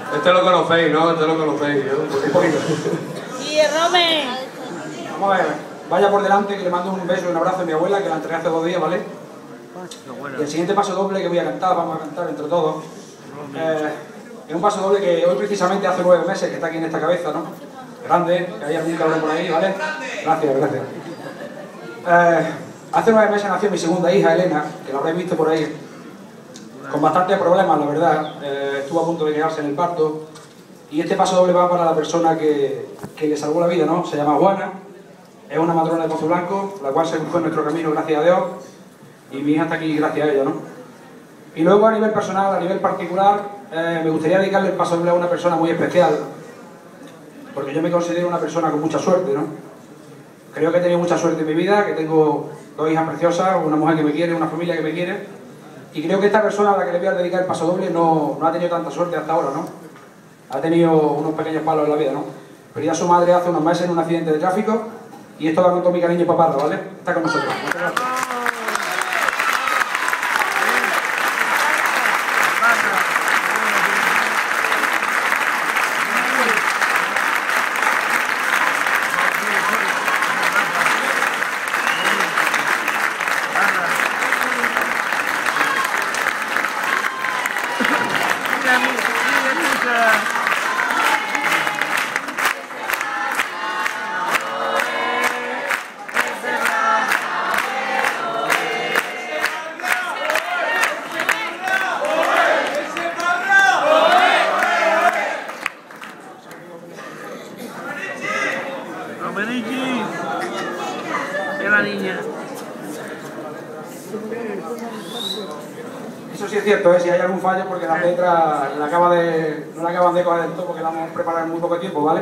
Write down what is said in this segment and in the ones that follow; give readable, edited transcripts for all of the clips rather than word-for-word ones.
Este lo conocéis, ¿no? Este lo conocéis, ¿no? Un poquito. Y Rome. Vamos a ver, vaya por delante, que le mando un beso y un abrazo a mi abuela, que la enterré hace 2 días, ¿vale? Y el siguiente paso doble que voy a cantar, vamos a cantar entre todos. Es un paso doble que hoy precisamente hace 9 meses que está aquí en esta cabeza, ¿no? Grande, que hay algún cabrón por ahí, ¿vale? Gracias, gracias. Hace 9 meses nació mi segunda hija, Elena, que la habréis visto por ahí, con bastantes problemas, la verdad. Estuvo a punto de quedarse en el parto. Y este paso doble va para la persona que le salvó la vida, ¿no? Se llama Juana, es una matrona de Pozo Blanco, la cual se buscó en nuestro camino, gracias a Dios, y mi hija está aquí gracias a ella, ¿no? Y luego a nivel personal, a nivel particular, me gustaría dedicarle el paso doble a una persona muy especial, porque yo me considero una persona con mucha suerte, ¿no? Creo que he tenido mucha suerte en mi vida, que tengo 2 hijas preciosas, una mujer que me quiere, una familia que me quiere, y creo que esta persona a la que le voy a dedicar el paso doble no ha tenido tanta suerte hasta ahora, ¿no? Ha tenido unos pequeños palos en la vida, ¿no? Perdió a su madre hace unos meses en un accidente de tráfico, y esto va con todo mi cariño y paparra, ¿vale? Está con nosotros. Muchas gracias. Eso sí es cierto, si hay algún fallo porque la letra no la acaban de coger del todo porque la hemos preparado en muy poco tiempo, ¿vale?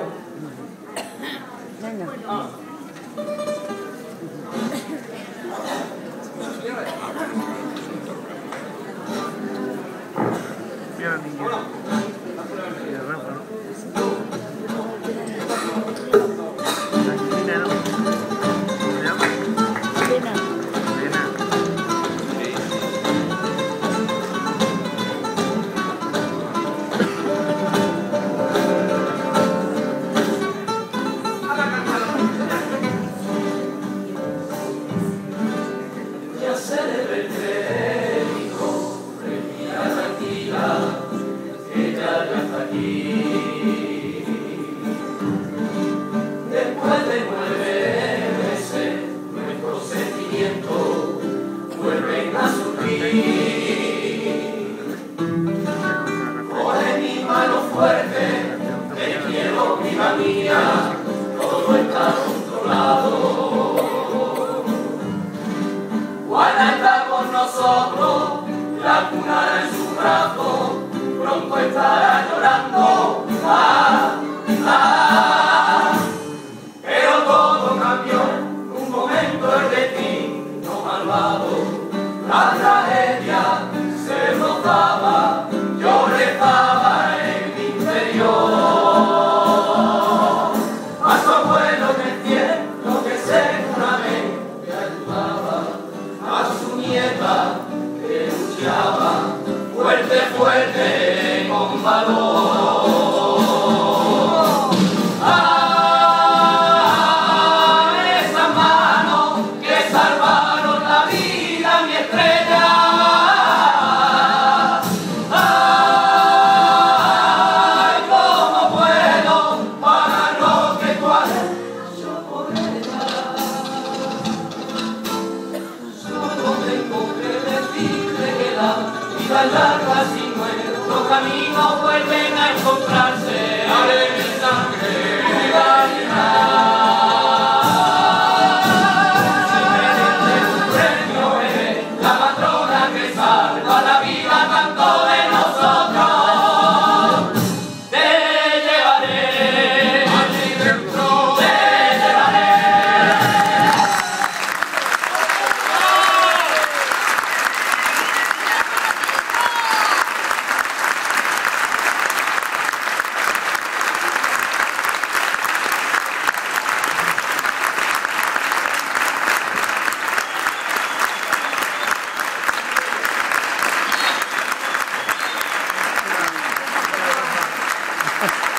Gracias.